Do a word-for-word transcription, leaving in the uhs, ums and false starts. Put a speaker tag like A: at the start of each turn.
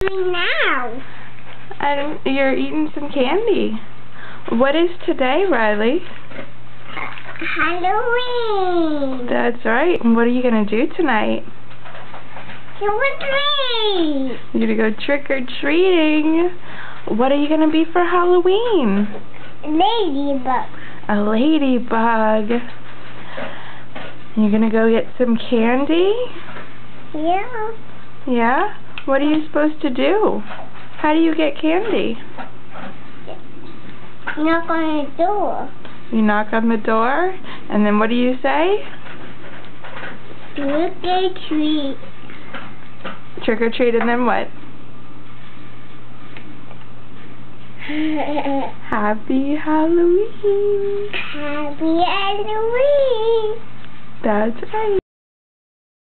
A: doing now?
B: And you're eating some candy. What is today, Rylee?
A: Halloween.
B: That's right. And what are you going to do tonight?
A: Trick or treat.
B: You're going to go trick-or-treating. What are you going to be for Halloween?
A: Ladybug.
B: A ladybug. You're going to go get some candy?
A: Yeah.
B: Yeah? What are you supposed to do? How do you get candy?
A: Knock on the door.
B: You knock on the door, and then what do you say?
A: Trick or treat.
B: Trick or treat, and then what? Happy Halloween.
A: Happy Halloween.
B: That's right.